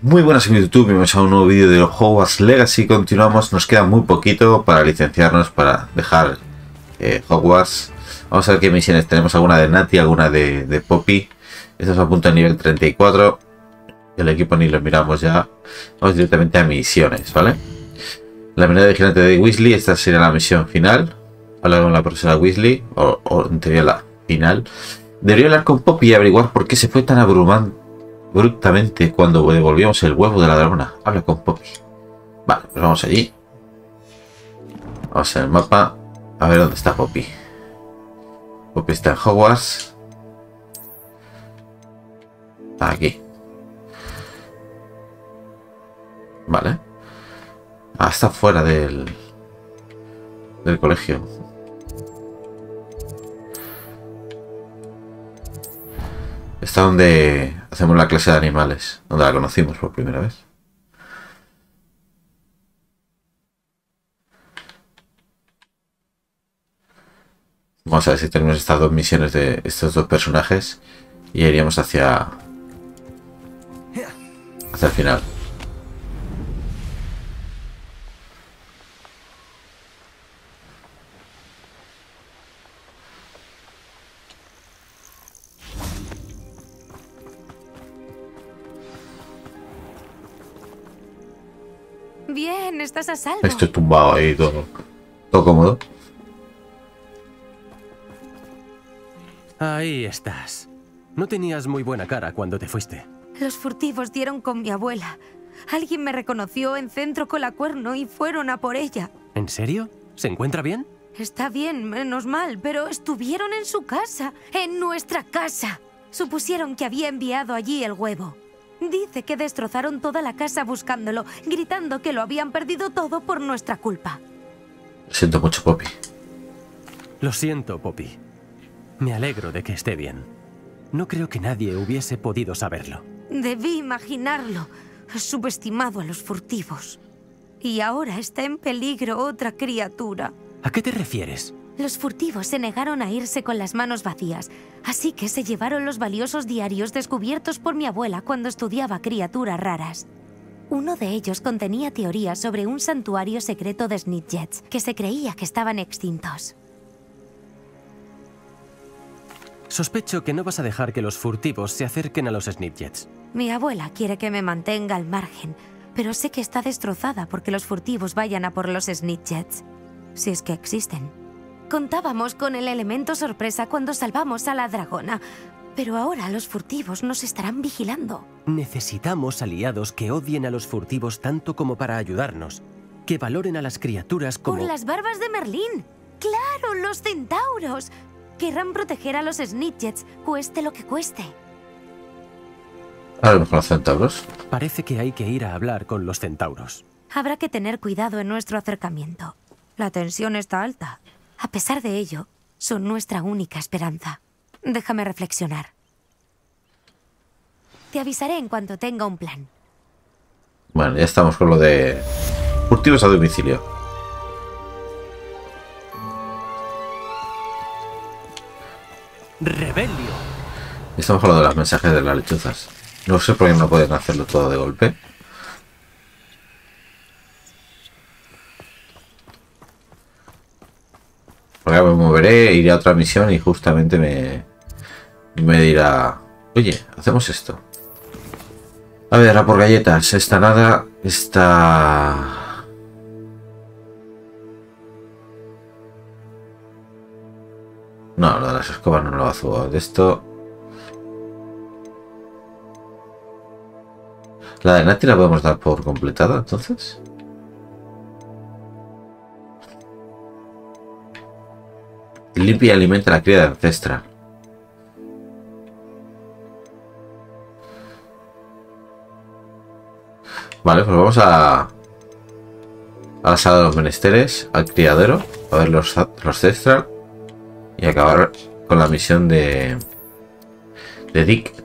Muy buenas amigos de YouTube, bienvenidos a un nuevo vídeo de Hogwarts Legacy. Continuamos, nos queda muy poquito para licenciarnos, para dejar Hogwarts. Vamos a ver qué misiones tenemos, alguna de Nati, alguna de Poppy. Estamos a punto de nivel 34. El equipo ni lo miramos ya. Vamos directamente a misiones, ¿vale? La mirada vigilante de Weasley, esta sería la misión final. Hablar con la profesora Weasley, o en teoría la final. Debería hablar con Poppy y averiguar por qué se fue tan abruptamente cuando devolvíamos el huevo de la dragona. Habla con Poppy. Vale, pues vamos allí. Vamos en el mapa. A ver dónde está Poppy. Poppy está en Hogwarts. Aquí. Vale. Ah, está fuera del colegio. Está donde hacemos la clase de animales, donde la conocimos por primera vez. Vamos a ver si tenemos estas dos misiones de estos dos personajes y iríamos hacia el final. Bien, estás a salvo. Estoy tumbado ahí, todo cómodo. Ahí estás. No tenías muy buena cara cuando te fuiste. Los furtivos dieron con mi abuela. Alguien me reconoció en Centro Colacuerno y fueron a por ella. ¿En serio? ¿Se encuentra bien? Está bien, menos mal, pero estuvieron en su casa, en nuestra casa. Supusieron que había enviado allí el huevo. Dice que destrozaron toda la casa buscándolo, gritando que lo habían perdido todo por nuestra culpa. Lo siento mucho, Poppy. Lo siento, Poppy. Me alegro de que esté bien. No creo que nadie hubiese podido saberlo. Debí imaginarlo. He subestimado a los furtivos. Y ahora está en peligro otra criatura. ¿A qué te refieres? Los furtivos se negaron a irse con las manos vacías, así que se llevaron los valiosos diarios descubiertos por mi abuela cuando estudiaba criaturas raras. Uno de ellos contenía teorías sobre un santuario secreto de Snidgets, que se creía que estaban extintos. Sospecho que no vas a dejar que los furtivos se acerquen a los Snidgets. Mi abuela quiere que me mantenga al margen, pero sé que está destrozada porque los furtivos vayan a por los Snidgets, si es que existen. Contábamos con el elemento sorpresa cuando salvamos a la dragona, pero ahora los furtivos nos estarán vigilando. Necesitamos aliados que odien a los furtivos tanto como para ayudarnos. Que valoren a las criaturas como... ¡Por las barbas de Merlín! ¡Claro, los centauros! Querrán proteger a los Snidgets, cueste lo que cueste. Hablamos con los centauros. Parece que hay que ir a hablar con los centauros. Habrá que tener cuidado en nuestro acercamiento. La tensión está alta. A pesar de ello, son nuestra única esperanza. Déjame reflexionar. Te avisaré en cuanto tenga un plan. Bueno, ya estamos con lo de furtivos a domicilio. ¡Rebelio! Estamos con lo de los mensajes de las lechuzas. No sé por qué no pueden hacerlo todo de golpe. Porque ahora me moveré, iré a otra misión y justamente me dirá: oye, hacemos esto. A ver, a por galletas. Esta nada. Esta... No, lo de las escobas no lo hago. De esto... La de Nati la podemos dar por completada, entonces. Limpia y alimenta a la cría de ancestral. Vale, pues vamos a la sala de los menesteres, al criadero, a ver los ancestral y acabar con la misión de Dick.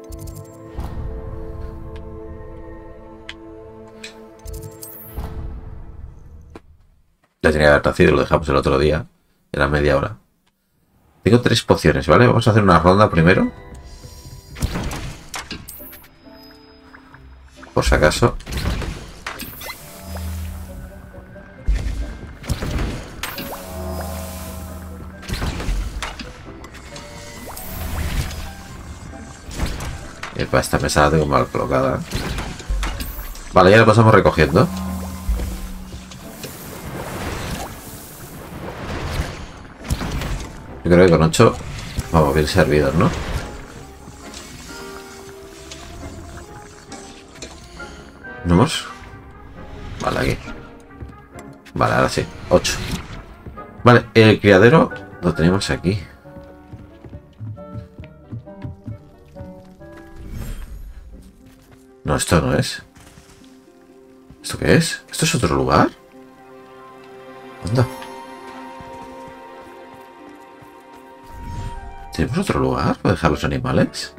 Ya tenía que haber nacido, lo dejamos el otro día, era media hora. Tengo 3 pociones, ¿vale? Vamos a hacer una ronda primero. Por si acaso. Epa, esta mesa la tengo mal colocada. Vale, ya la pasamos recogiendo. Yo creo que con 8 vamos bien servidos, ¿no? ¿Vamos? Vale, aquí. Vale, ahora sí. 8. Vale, el criadero lo tenemos aquí. No, esto no es. ¿Esto qué es? ¿Esto es otro lugar? Anda. ¿Tenemos otro lugar para dejar los animales?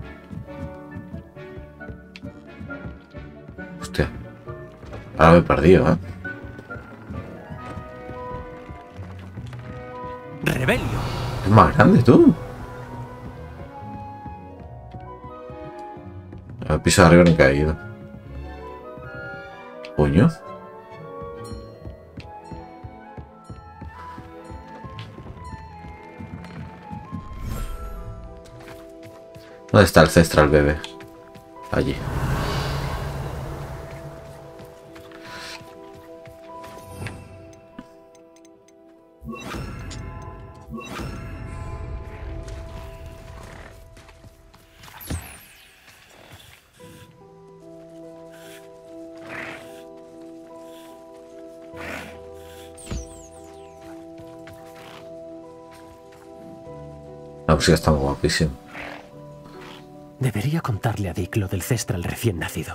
Hostia. Ahora me he perdido, ¿eh? ¡Rebelio! Es más grande, tú. Al piso de arriba no he caído. Puño. ¿Dónde está el Cestral bebé? Allí. La música está muy guapísima. Debería contarle a Dick lo del Cestral recién nacido.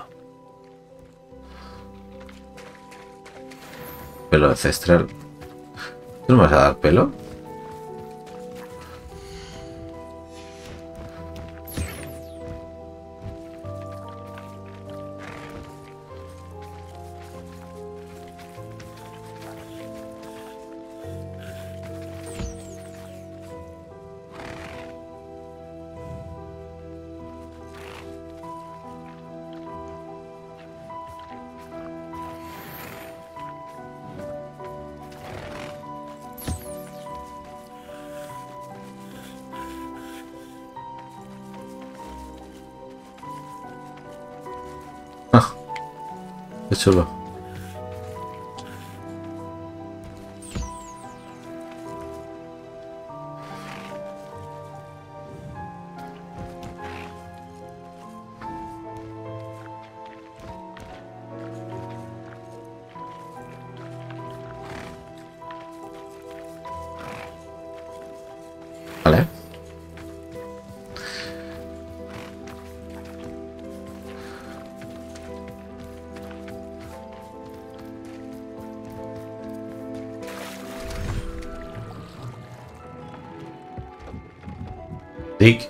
Pelo de Cestral. ¿Tú no me vas a dar pelo? Qué chulo. Vale. Dick.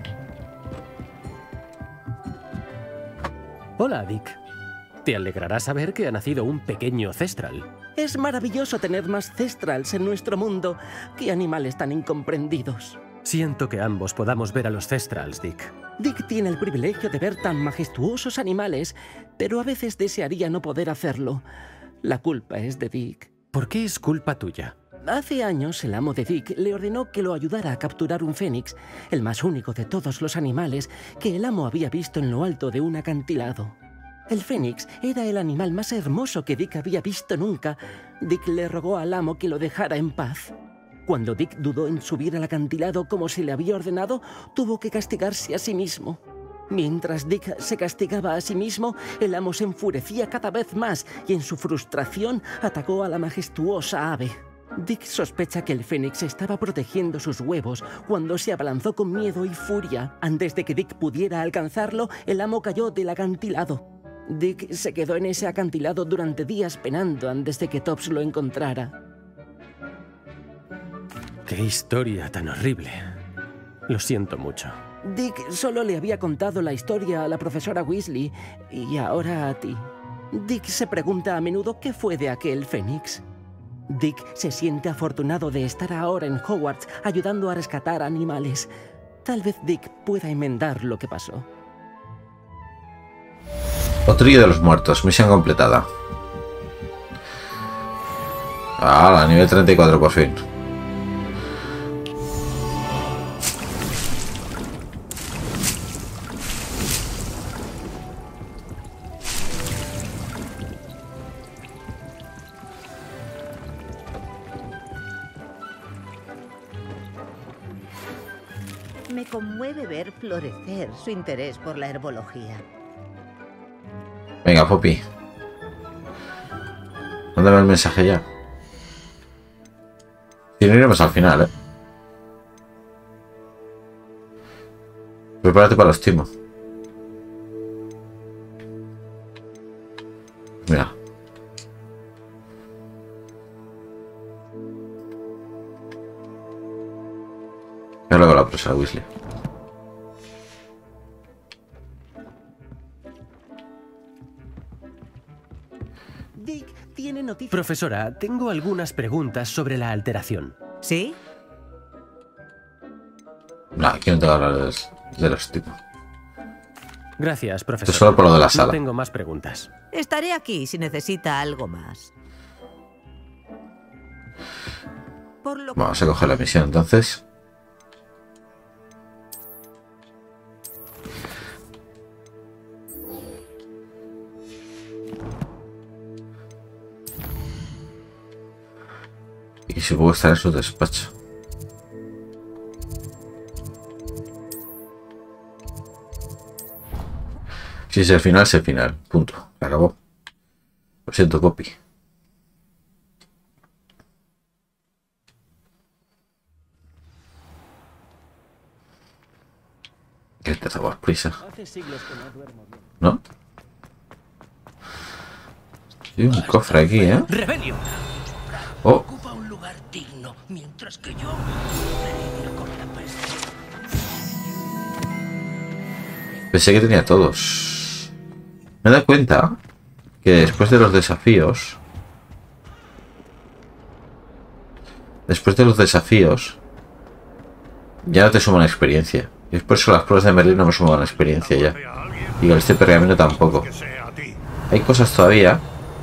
Hola, Dick. Te alegrará saber que ha nacido un pequeño Cestral. Es maravilloso tener más Cestrals en nuestro mundo. ¡Qué animales tan incomprendidos! Siento que ambos podamos ver a los Cestrals, Dick. Dick tiene el privilegio de ver tan majestuosos animales, pero a veces desearía no poder hacerlo. La culpa es de Dick. ¿Por qué es culpa tuya? Hace años, el amo de Dick le ordenó que lo ayudara a capturar un fénix, el más único de todos los animales que el amo había visto en lo alto de un acantilado. El fénix era el animal más hermoso que Dick había visto nunca. Dick le rogó al amo que lo dejara en paz. Cuando Dick dudó en subir al acantilado como se le había ordenado, tuvo que castigarse a sí mismo. Mientras Dick se castigaba a sí mismo, el amo se enfurecía cada vez más y en su frustración atacó a la majestuosa ave. Dick sospecha que el fénix estaba protegiendo sus huevos cuando se abalanzó con miedo y furia. Antes de que Dick pudiera alcanzarlo, el amo cayó del acantilado. Dick se quedó en ese acantilado durante días penando antes de que Tops lo encontrara. ¡Qué historia tan horrible! Lo siento mucho. Dick solo le había contado la historia a la profesora Weasley y ahora a ti. Dick se pregunta a menudo qué fue de aquel fénix. Dick se siente afortunado de estar ahora en Hogwarts ayudando a rescatar animales. Tal vez Dick pueda enmendar lo que pasó. Potrillo de los muertos, misión completada. Ah, nivel 34 por fin. Me conmueve ver florecer su interés por la herbología. Venga, Poppy. Mándame el mensaje ya. Si no iremos al final, ¿eh? Prepárate para los timos. Mira. Ya luego la profesora Weasley. Dick tiene noticias. Profesora, tengo algunas preguntas sobre la alteración. ¿Sí? No, aquí no te voy a hablar de los tipos. Gracias, profesora. Esto solo por lo de la sala. No tengo más preguntas. Estaré aquí si necesita algo más. Por lo Vamos a coger la misión entonces. Y supongo que estar en su despacho. Si es el final, es el final. Punto. Se acabó. Lo siento, Poppy. ¿Qué te daba prisa? Hace siglos que no duermo bien. ¿No? Hay un cofre aquí, ¿eh? ¡Rebelio! Oh, Ocupa un lugar digno, mientras que yo me lidio con la peste. pensé que tenía todos. Me he dado cuenta que después de los desafíos... ya no te suman experiencia. Y es por eso las pruebas de Merlín no me suman experiencia ya. Y con este pergamino tampoco. Hay cosas todavía.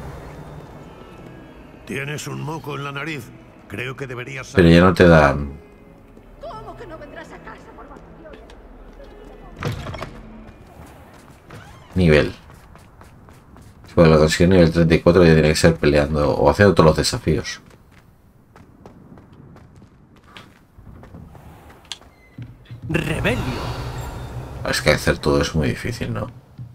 Tienes un moco en la nariz. Creo que deberías Pero ya no te dan... ¿Cómo que no vendrás a casa por nivel. Si para conseguir nivel 34 ya tiene que ser peleando o haciendo todos los desafíos. ¡Rebelio! Es que hacer todo es muy difícil, ¿no?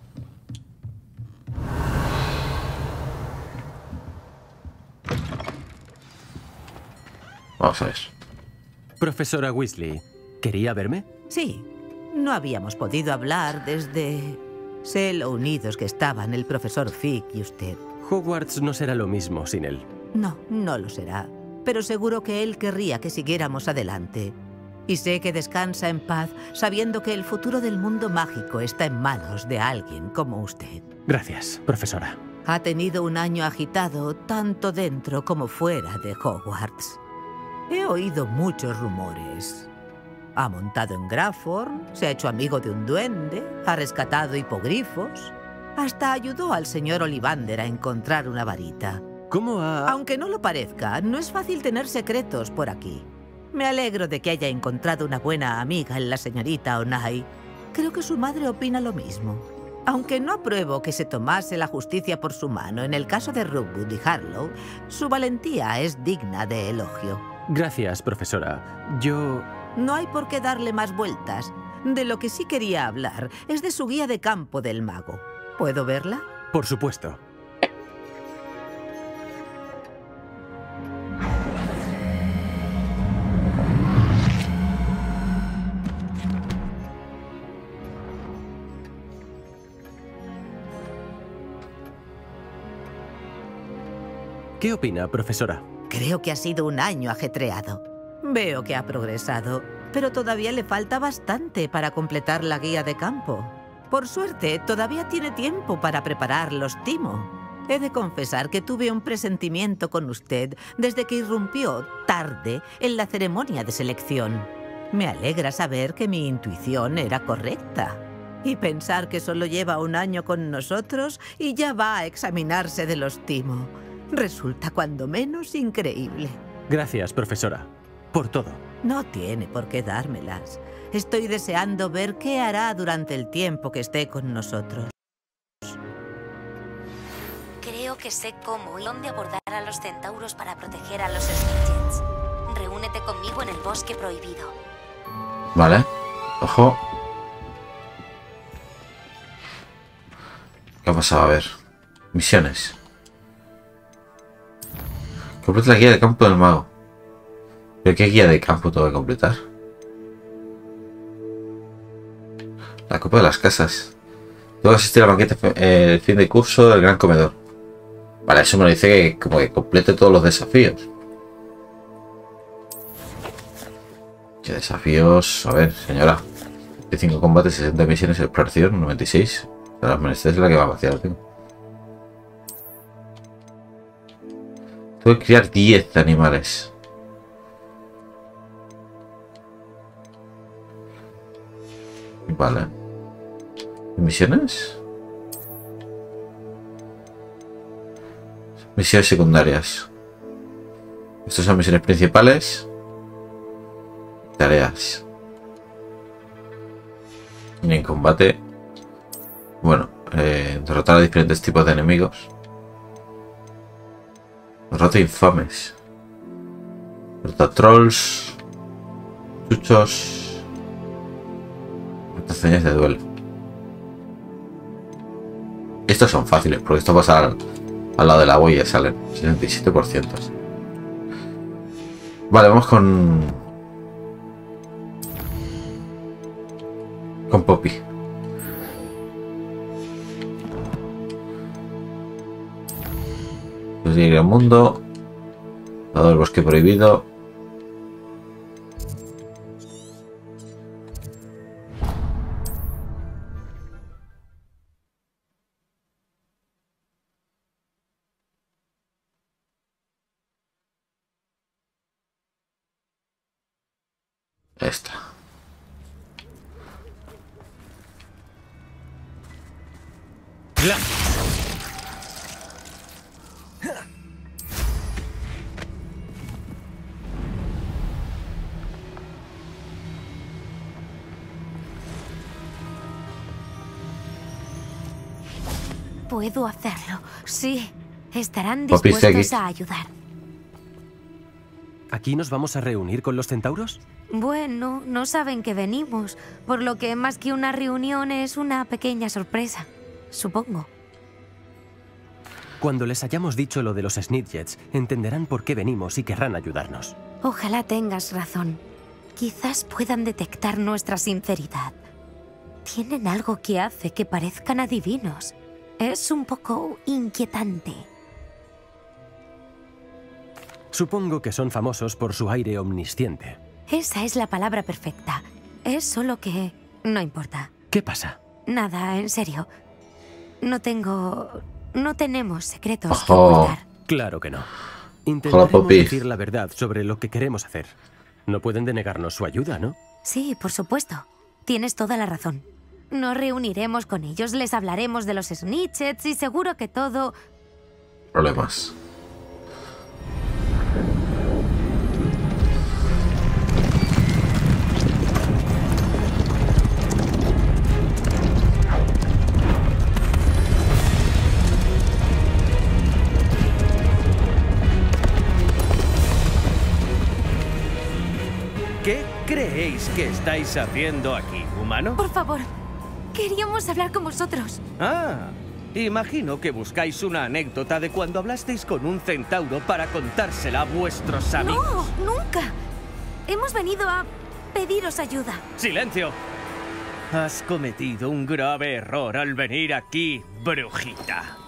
Vamos a ver. Profesora Weasley, ¿quería verme? Sí, no habíamos podido hablar desde... Sé lo unidos que estaban el profesor Fig y usted. Hogwarts no será lo mismo sin él. No, no lo será. Pero seguro que él querría que siguiéramos adelante. Y sé que descansa en paz sabiendo que el futuro del mundo mágico está en manos de alguien como usted. Gracias, profesora. Ha tenido un año agitado tanto dentro como fuera de Hogwarts. He oído muchos rumores. Ha montado en Grafforn, se ha hecho amigo de un duende, ha rescatado hipogrifos, hasta ayudó al señor Ollivander a encontrar una varita. ¿Cómo ha...? Aunque no lo parezca, no es fácil tener secretos por aquí. Me alegro de que haya encontrado una buena amiga en la señorita Onai. Creo que su madre opina lo mismo. Aunque no apruebo que se tomase la justicia por su mano en el caso de Rookwood y Harlow, su valentía es digna de elogio. Gracias, profesora. Yo... No hay por qué darle más vueltas. De lo que sí quería hablar es de su guía de campo del mago. ¿Puedo verla? Por supuesto. ¿Qué opina, profesora? Creo que ha sido un año ajetreado. Veo que ha progresado, pero todavía le falta bastante para completar la guía de campo. Por suerte, todavía tiene tiempo para preparar los timo. He de confesar que tuve un presentimiento con usted desde que irrumpió tarde en la ceremonia de selección. Me alegra saber que mi intuición era correcta. Y pensar que solo lleva un año con nosotros y ya va a examinarse de los timo. Resulta cuando menos increíble. Gracias, profesora, por todo. No tiene por qué dármelas. Estoy deseando ver qué hará durante el tiempo que esté con nosotros. Creo que sé cómo y dónde abordar a los centauros para proteger a los Snitchets. Reúnete conmigo en el bosque prohibido. Vale. Ojo. ¿Qué ha pasado? A ver. Misiones. Completa la guía de campo del mago. ¿Pero qué guía de campo tengo que completar? La copa de las casas. Tengo que asistir al banquete el fin de curso del gran comedor. Vale, eso me lo dice que como que complete todos los desafíos. ¿Qué desafíos? A ver, señora. 25 combates, 60 misiones, exploración, 96. De las menesteres es la que va a vaciar, tengo. Tengo que criar 10 animales. Vale. ¿Misiones? Misiones secundarias. Estas son misiones principales. Tareas. Y en combate. Bueno, derrotar a diferentes tipos de enemigos. Derrota infames. Derrota trolls. Chuchos. Hazañas de duelo. Estos son fáciles, porque esto pasa al lado del agua y ya salen. 67%. Vale, vamos con Poppy. Llegar al mundo. Lado del bosque prohibido. Esta. Puedo hacerlo. Sí. Estarán Poppy, dispuestos a ayudar. ¿Aquí nos vamos a reunir con los centauros? Bueno, no saben que venimos, por lo que más que una reunión es una pequeña sorpresa, supongo. Cuando les hayamos dicho lo de los Snitchets, entenderán por qué venimos y querrán ayudarnos. Ojalá tengas razón. Quizás puedan detectar nuestra sinceridad. Tienen algo que hace que parezcan adivinos. Es un poco inquietante. Supongo que son famosos por su aire omnisciente. Esa es la palabra perfecta. Es solo que no importa. ¿Qué pasa? Nada, en serio. No tenemos secretos que Ojo. ocultar. Claro que no. Hola, Intentaremos Poppy. decir la verdad sobre lo que queremos hacer. No pueden denegarnos su ayuda, ¿no? Sí, por supuesto. Tienes toda la razón. Nos reuniremos con ellos, les hablaremos de los Snitchets y seguro que todo... Problemas. ¿Qué creéis que estáis haciendo aquí, humano? Por favor, queríamos hablar con vosotros. Ah, imagino que buscáis una anécdota de cuando hablasteis con un centauro para contársela a vuestros amigos. No, nunca. Hemos venido a pediros ayuda. ¡Silencio! Has cometido un grave error al venir aquí, brujita.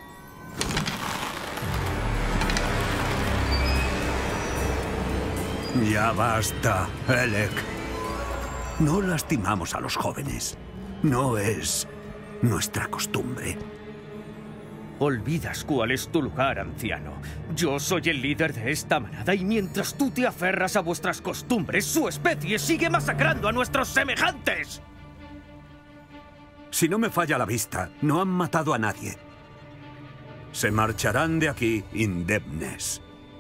Ya basta, Elec. No lastimamos a los jóvenes. No es nuestra costumbre. Olvidas cuál es tu lugar, anciano. Yo soy el líder de esta manada y mientras tú te aferras a vuestras costumbres, su especie sigue masacrando a nuestros semejantes. Si no me falla la vista, no han matado a nadie. Se marcharán de aquí indemnes.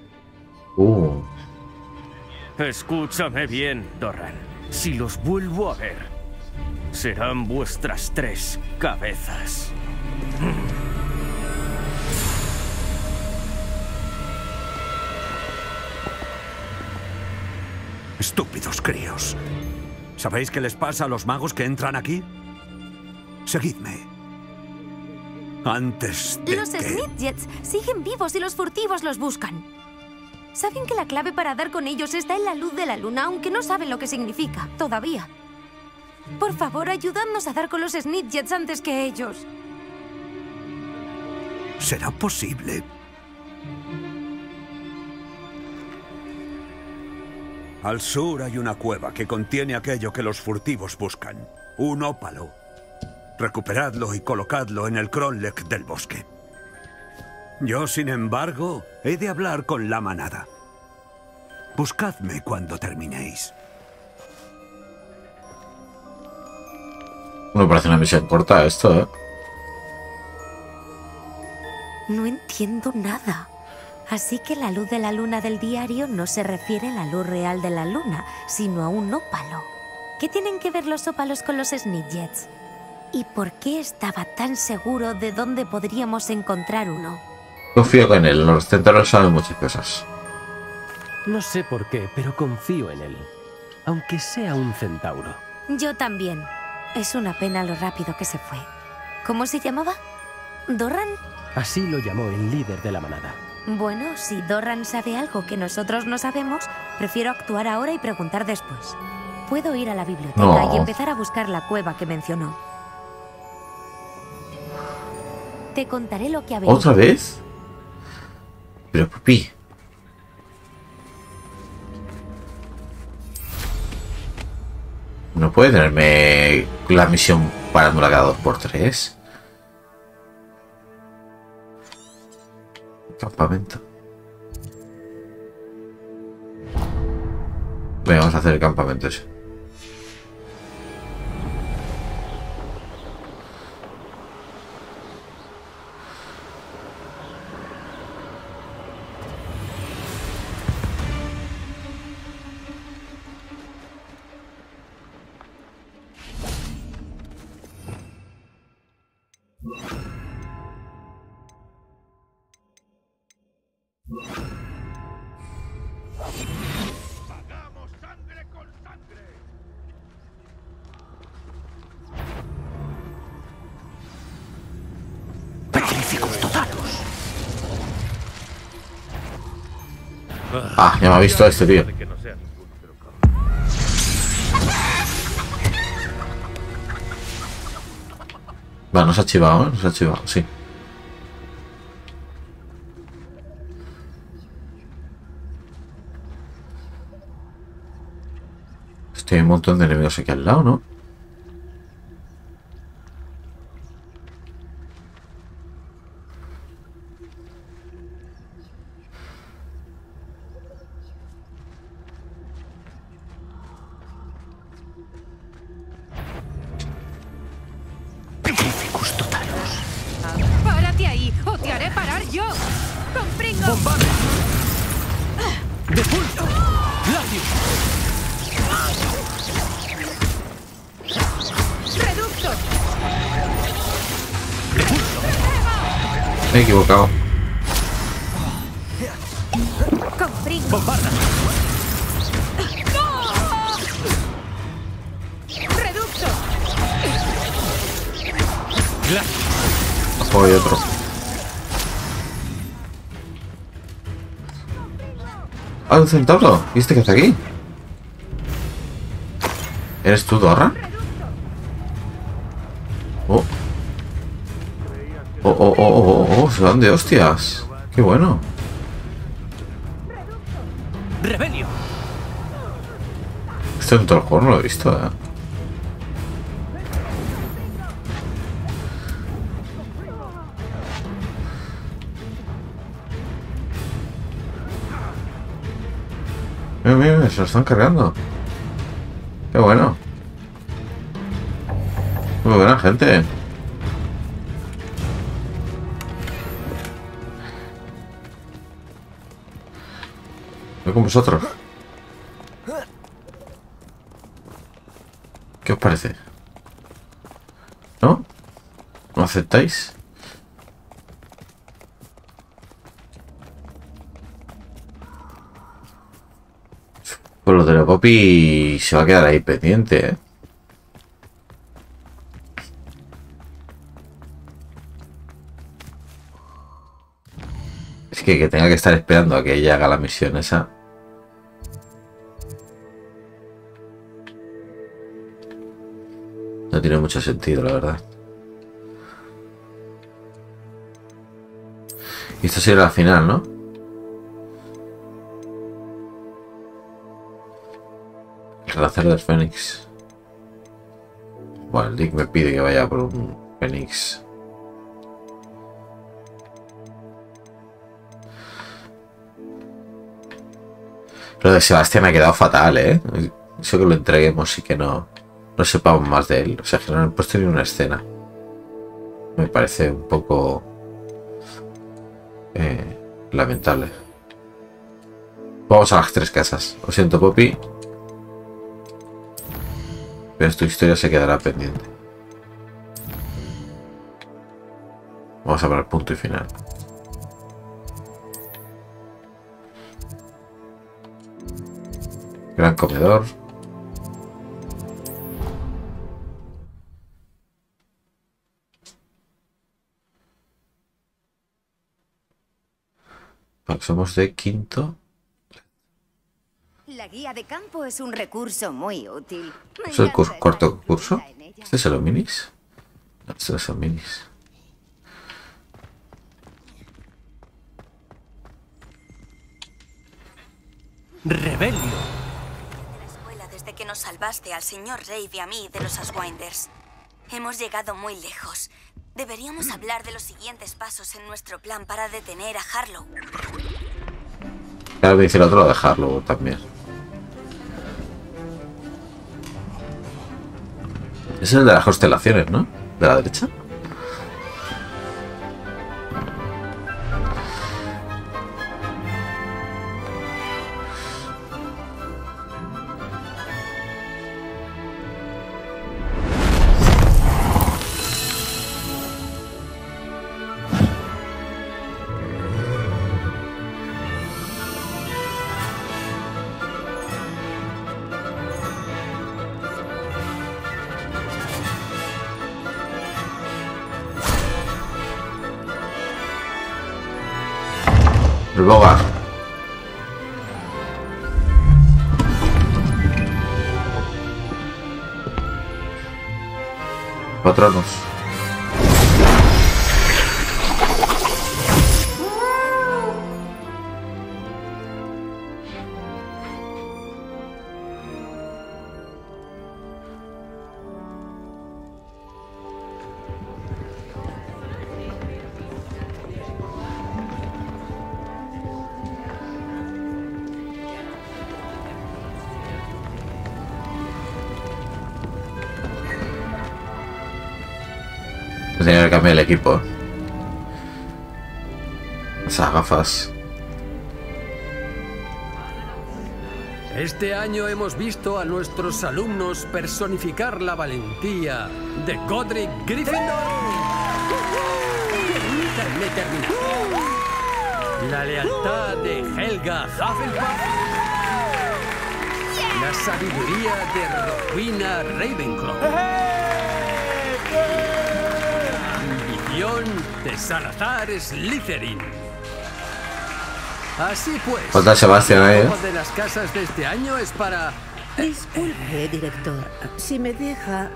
Escúchame bien, Doran. Si los vuelvo a ver, serán vuestras 3 cabezas. Estúpidos críos. ¿Sabéis qué les pasa a los magos que entran aquí? Seguidme. Antes de Los que... Snidgets siguen vivos y los furtivos los buscan. Saben que la clave para dar con ellos está en la luz de la luna, aunque no saben lo que significa, todavía. Por favor, ayudadnos a dar con los Snidgets antes que ellos. ¿Será posible? Al sur hay una cueva que contiene aquello que los furtivos buscan. Un ópalo. Recuperadlo y colocadlo en el Kronlek del bosque. Yo, sin embargo, he de hablar con la manada. Buscadme cuando terminéis. Me parece una misión corta esto, ¿eh? No entiendo nada. Así que la luz de la luna del diario no se refiere a la luz real de la luna, sino a un ópalo. ¿Qué tienen que ver los ópalos con los Snidgets? ¿Y por qué estaba tan seguro de dónde podríamos encontrar uno? Confío en él, los centauros saben muchas cosas. No sé por qué, pero confío en él. Aunque sea un centauro. Yo también. Es una pena lo rápido que se fue. ¿Cómo se llamaba? ¿Doran? Así lo llamó el líder de la manada. Bueno, si Doran sabe algo que nosotros no sabemos, prefiero actuar ahora y preguntar después. Puedo ir a la biblioteca y empezar a buscar la cueva que mencionó. Te contaré lo que averigué. ¿Otra vez? Pero, Pupi. No puede tenerme la misión parándola cada 2×3. Campamento. Venga, vamos a hacer el campamento ese. Ah, ya me ha visto este tío. Va, nos ha chivado, ¿eh? Nos ha chivado, sí. Hay un montón de enemigos aquí al lado, ¿no? ¡Párate ahí o te haré parar yo! ¡Compringo! ¡Bombame! ¡Depulso! ¡Glacius! ¡Reducto! Me he equivocado. ¡Compringo! ¡Bombarda! ¡Reducto! ¡Glacius! Abajo hay otro. ¡Ah, un centauro! ¿Y este qué hace aquí? ¿Eres tú, Doran? Oh. Oh, se van de hostias. Qué bueno. ¡Rebelio! Esto en todo el juego no lo he visto, ¿eh? Mira, se lo están cargando. Qué bueno. Muy buena gente. Voy con vosotros. ¿Qué os parece? ¿No? ¿No aceptáis? Pues lo de la Poppy se va a quedar ahí pendiente, ¿eh? Es que tenga que estar esperando a que ella haga la misión esa. No tiene mucho sentido, la verdad. Y esto sería la final, ¿no? El renacer del Fénix. Bueno, el Dick me pide que vaya por un Fénix. Lo de Sebastián me ha quedado fatal, ¿eh? Eso que lo entreguemos y que no sepamos más de él. O sea, que no han puesto ni una escena. Me parece un poco lamentable. Vamos a las 3 casas. Lo siento, Poppy. Pero tu historia se quedará pendiente. Vamos a poner punto y final. Gran comedor. Somos de quinto. La guía de campo es un recurso muy útil. ¿Es el cuarto curso? ¿Este es el minis? No, este es el minis. ¡Rebelio! La escuela desde que nos salvaste al señor Rave y a mí de los Aswinders. Hemos llegado muy lejos. Deberíamos hablar de los siguientes pasos en nuestro plan para detener a Harlow. Claro, dice el otro de Harlow también. Es el de las constelaciones, ¿no? De la derecha. El Bogar. Patronos. Tenía que cambiar el equipo. Esas gafas. Este año hemos visto a nuestros alumnos personificar la valentía de Godric Gryffindor. Permítanme terminar. La lealtad de Helga Hufflepuff. La sabiduría de Rowena Ravenclaw. De Salazar Slytherin. Así pues, falta Sebastián ahí, ¿eh? De las casas de este año es para... Disculpe, director, si me deja...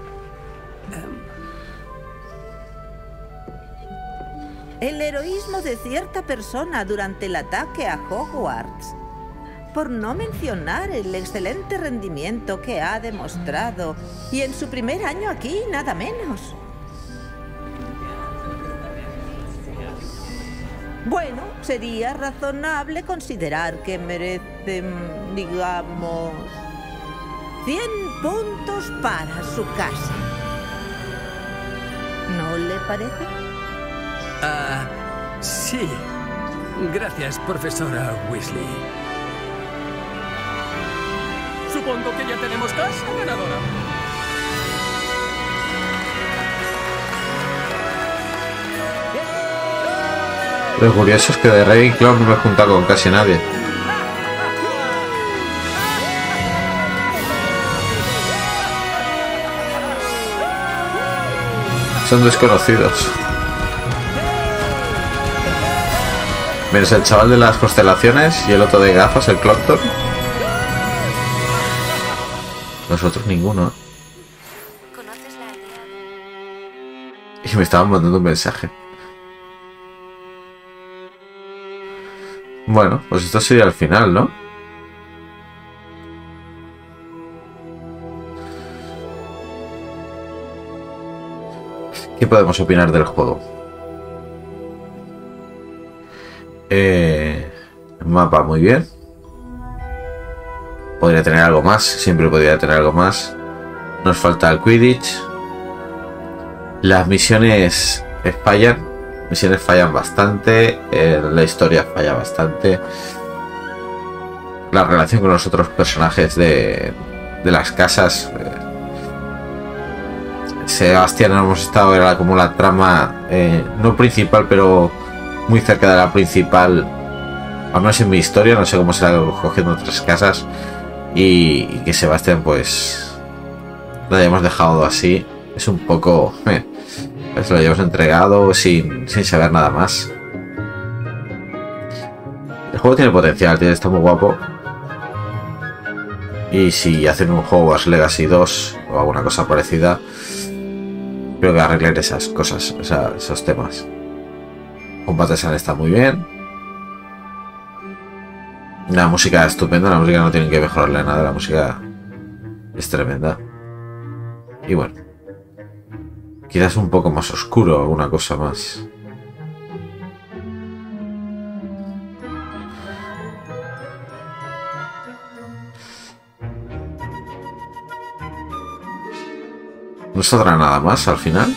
El heroísmo de cierta persona durante el ataque a Hogwarts. Por no mencionar el excelente rendimiento que ha demostrado. Y en su primer año aquí, nada menos. Bueno, sería razonable considerar que merecen, digamos, 100 puntos para su casa. le parece? Sí. Gracias, profesora Weasley. Supongo que ya tenemos casa ganadora. Lo curioso es que de Ravenclaw no me he juntado con casi nadie. Son desconocidos. Menos el chaval de las constelaciones y el otro de gafas, el Clockton. Los otros ninguno. Y me estaban mandando un mensaje. Bueno, pues esto sería el final, ¿no? ¿Qué podemos opinar del juego? Mapa muy bien. Podría tener algo más, siempre podría tener algo más. Nos falta el Quidditch. Las misiones fallan. Misiones fallan bastante. La historia falla bastante. La relación con los otros personajes de las casas. Sebastián hemos estado, era como la trama no principal, pero muy cerca de la principal, al menos en mi historia. No sé cómo será cogiendo otras casas, y que Sebastián pues lo hayamos dejado así es un poco pues lo hayamos entregado sin saber nada más. El juego tiene potencial, está muy guapo, y si hacen un Hogwarts Legacy 2 o alguna cosa parecida, creo que arreglar esas cosas, esos temas. Combate San está muy bien. La música es estupenda, la música no tienen que mejorarle nada, la música es tremenda. Y bueno, quizás un poco más oscuro, alguna cosa más. ¿No saldrá nada más al final?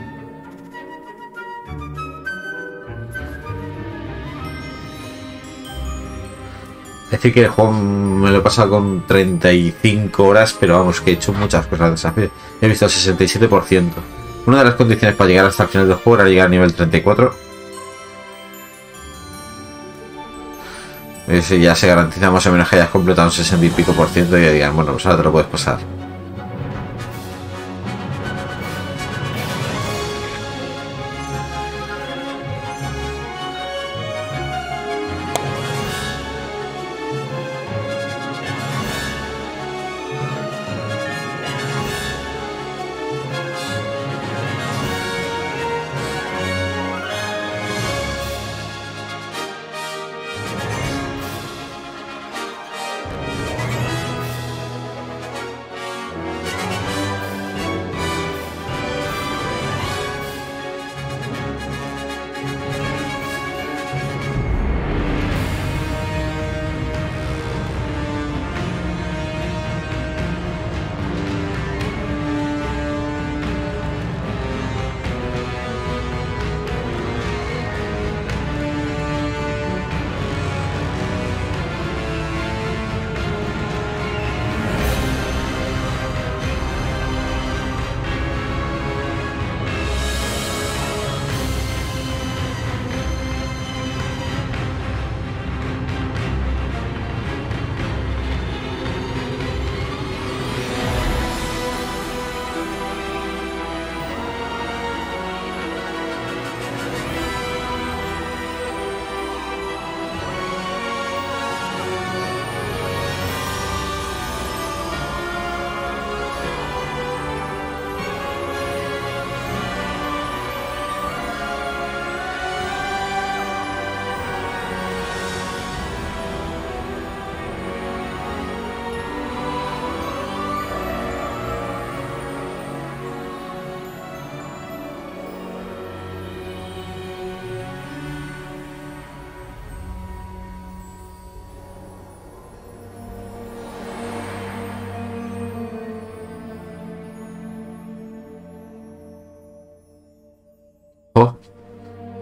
Es decir, que el juego me lo he pasado con 35 horas, pero vamos, que he hecho muchas cosas de desafío. He visto el 67%. Una de las condiciones para llegar hasta el final del juego era llegar a nivel 34. Si ya se garantiza más o menos que hayas completado un 60 y pico % y ya digan, bueno, pues ahora te lo puedes pasar.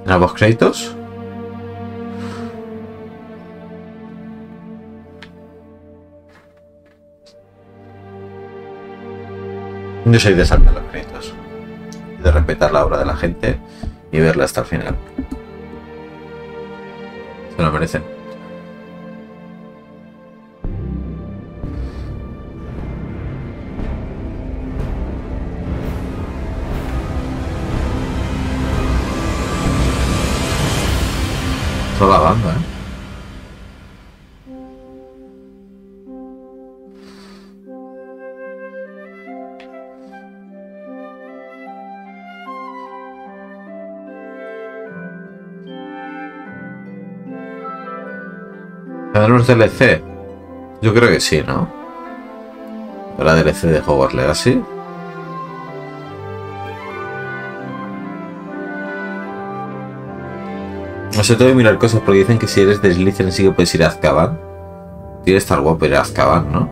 ¿Nuevos créditos? Yo soy de saltar los créditos, de respetar la obra de la gente y verla hasta el final. Se lo merecen. Toda la banda, ¿eh? ¿Tendremos DLC? Yo creo que sí, ¿no? ¿La DLC de Hogwarts Legacy? No sé, tengo que mirar cosas porque dicen que si eres de Slytherin sí que puedes ir a Azkaban. Tiene que estar guapo ir a Azkaban, ¿no?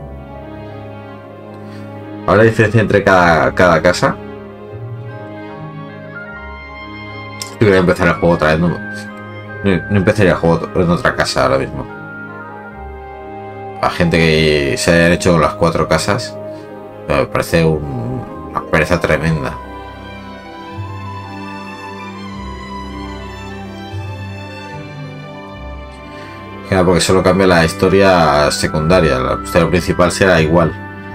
¿Habrá diferencia entre cada casa? Yo quería empezar el juego otra vez, no empezaría el juego en otra casa ahora mismo. A gente que se hayan hecho las 4 casas me parece una pereza tremenda. Porque solo cambia la historia secundaria, la historia principal será igual.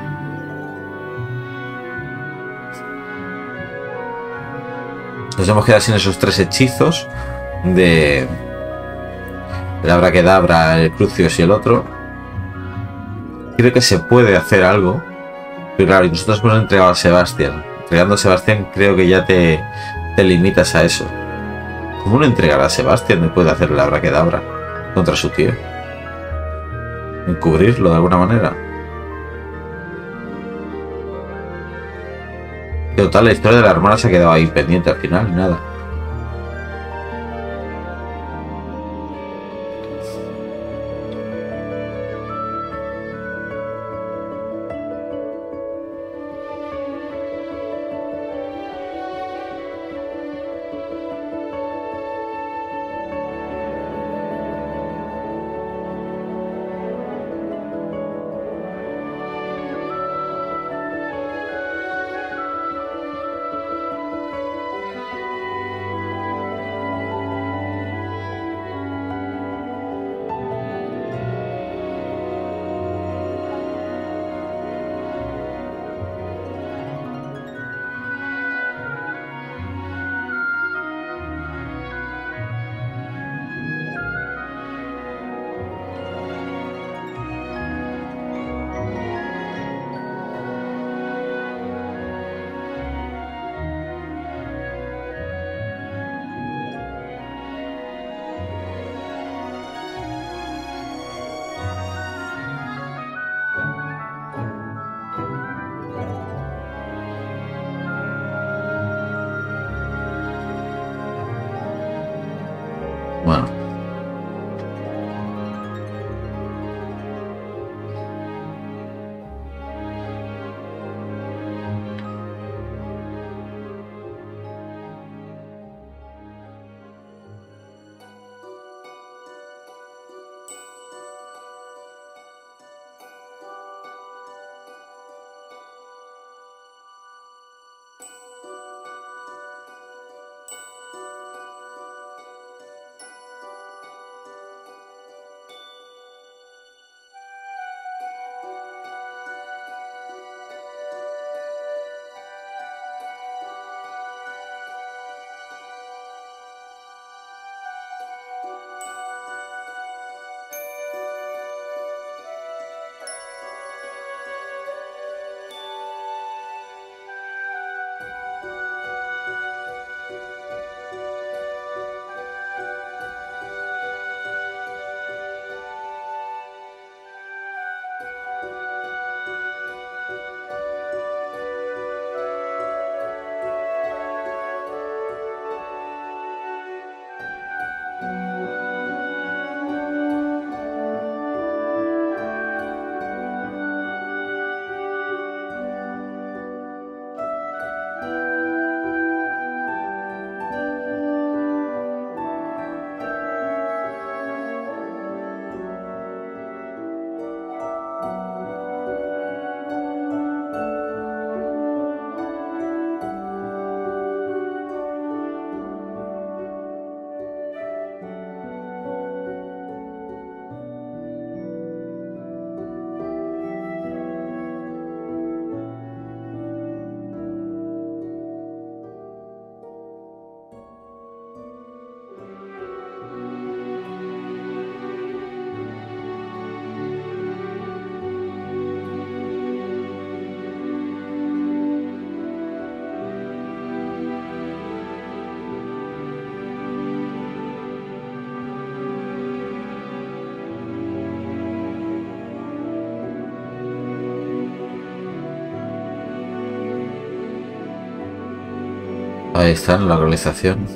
Nos hemos quedado sin esos 3 hechizos de la Abracadabra, el Crucius y el otro. Creo que se puede hacer algo, pero claro, y nosotros hemos entregado a Sebastián. Entregando a Sebastián creo que ya te limitas a eso. ¿Cómo no entregar a Sebastián después de hacer la Abracadabra contra su tío? ¿Encubrirlo de alguna manera? Total, la historia de la hermana se ha quedado ahí pendiente al final, nada. Bueno. Ahí está, en la localización.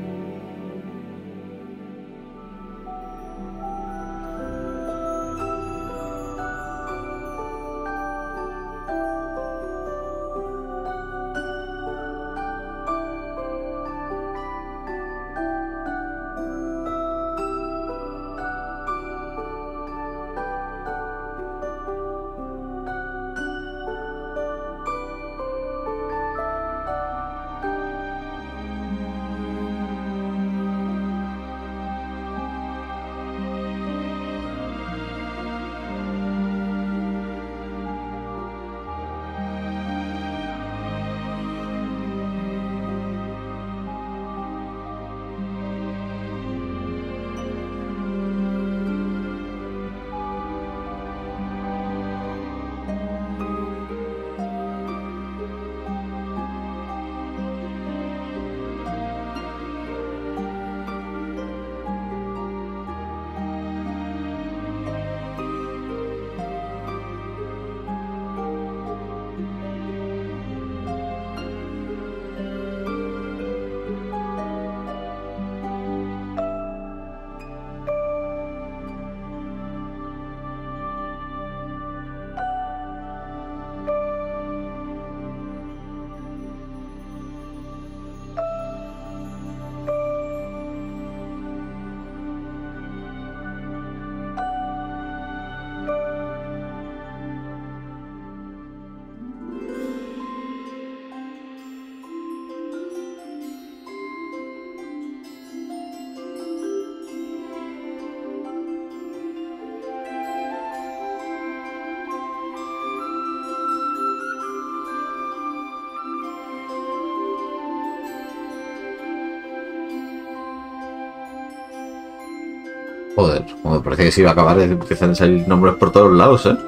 Joder, como me parece que se iba a acabar, empiezan a salir nombres por todos lados, ¿eh?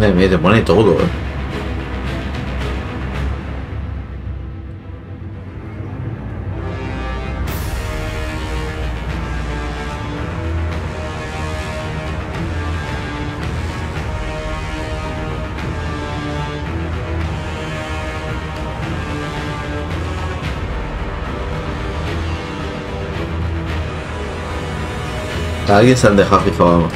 Te pone todo, ¿eh? A alguien se han dejado fijo, vamos.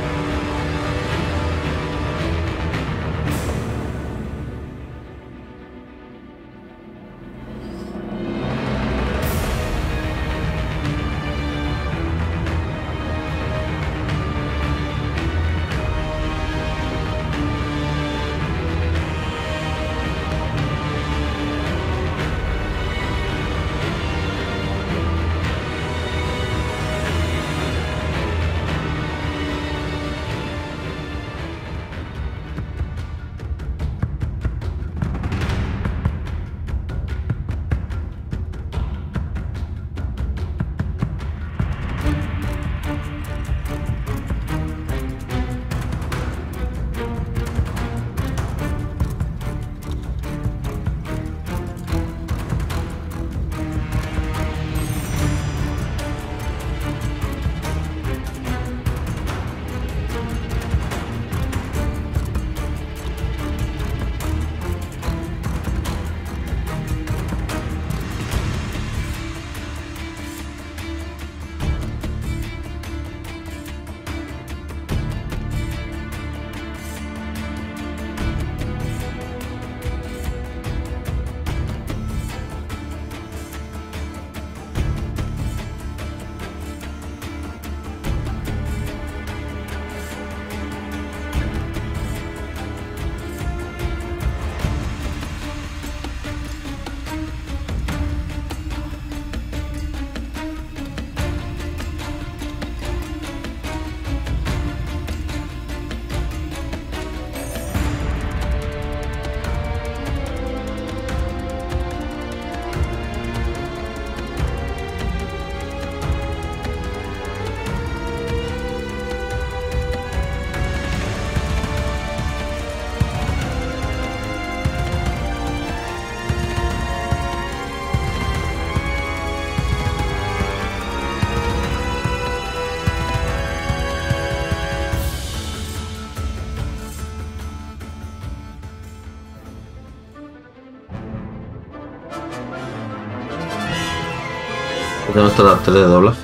Tenemos toda la tele de doblaje.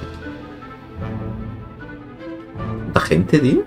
¿La gente, tío?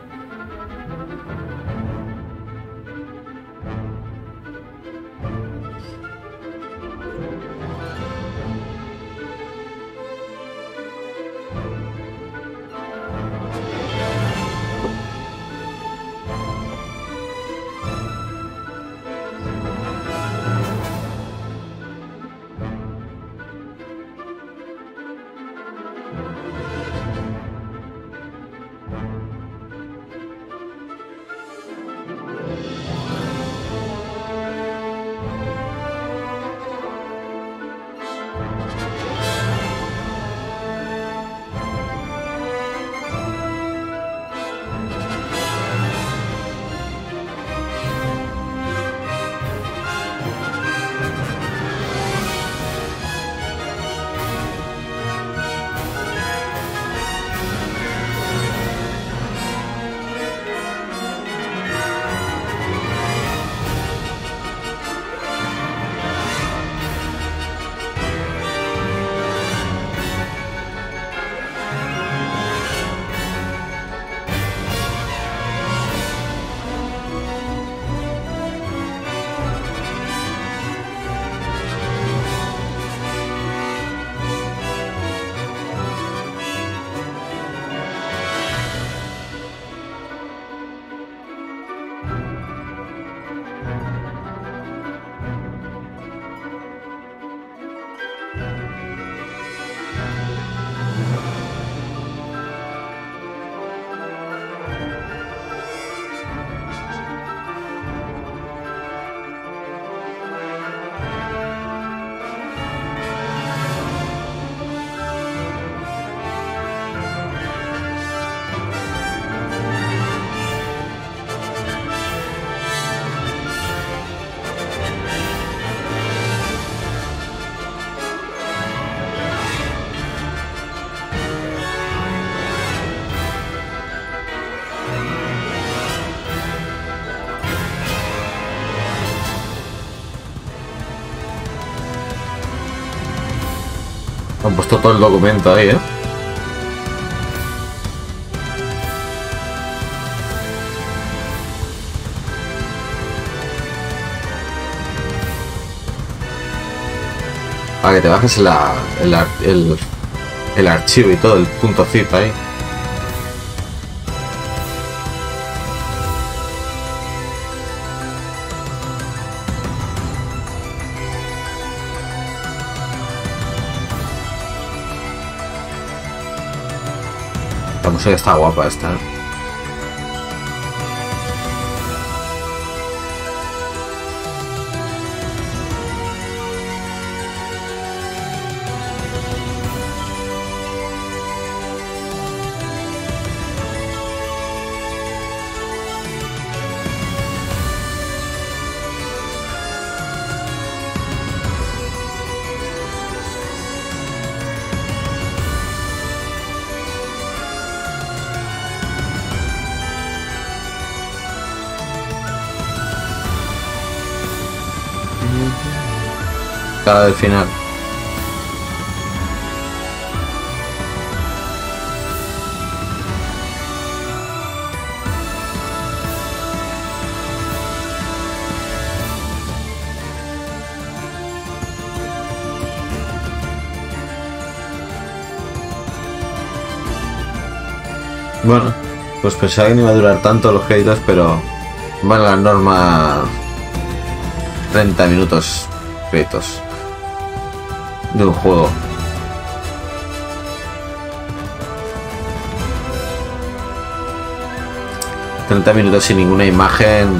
Han puesto todo el documento ahí, ¿eh? Para que te bajes el archivo y todo, el .zip ahí. La música está guapa esta, ¿eh? Del final. Bueno, pues pensaba que no iba a durar tanto los créditos, pero van a la norma 30 minutos créditos de un juego. ...30 minutos sin ninguna imagen.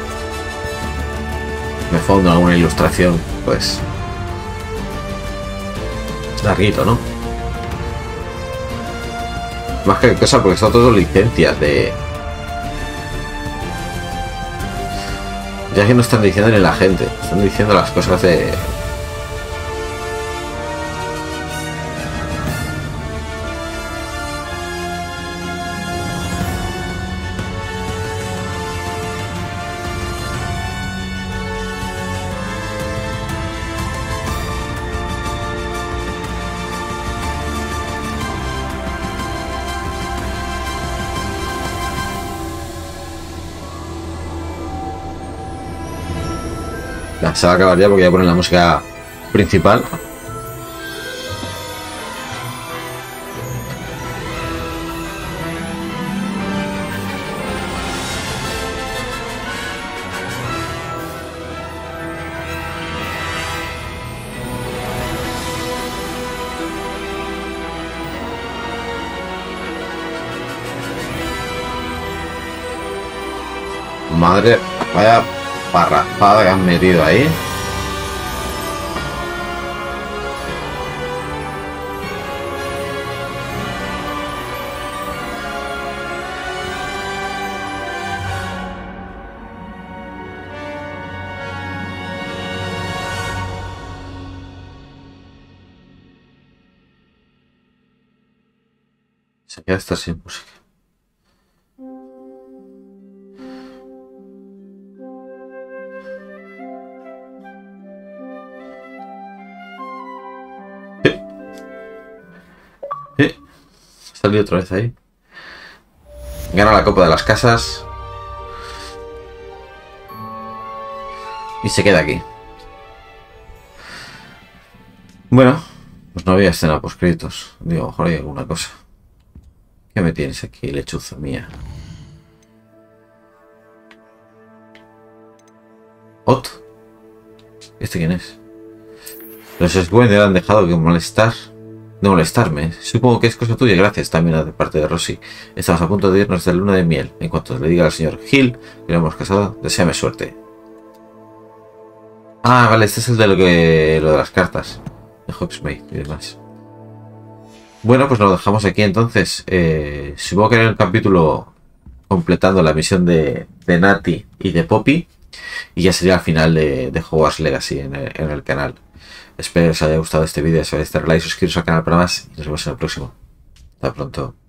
Me fondo alguna ilustración, pues... es larguito, ¿no? Más que cosa, porque son todas licencias de... ya que no están diciendo ni la gente, están diciendo las cosas de... se va a acabar ya porque voy a poner la música principal. Madre, vaya parrafada que han metido ahí. Se queda hasta sin música. Salió otra vez ahí. Gana la Copa de las Casas. Y se queda aquí. Bueno, pues no había escena post créditos. Digo, a lo mejor hay alguna cosa. ¿Qué me tienes aquí, lechuza mía? ¿Ot? ¿Este quién es? Los Swainer han dejado de molestarme. Supongo que es cosa tuya. Gracias también de parte de Rosie. Estamos a punto de irnos de luna de miel. En cuanto le diga al señor Hill que lo hemos casado, deséame suerte. Ah, vale, este es el de lo de las cartas de Hogsmeade y demás. Bueno, pues lo dejamos aquí entonces. Supongo que en el capítulo completando la misión de Natty y de Poppy. Y ya sería el final de Hogwarts Legacy en el canal. Espero que os haya gustado este vídeo. Si os darle like, suscribiros al canal para más. Y nos vemos en el próximo. Hasta pronto.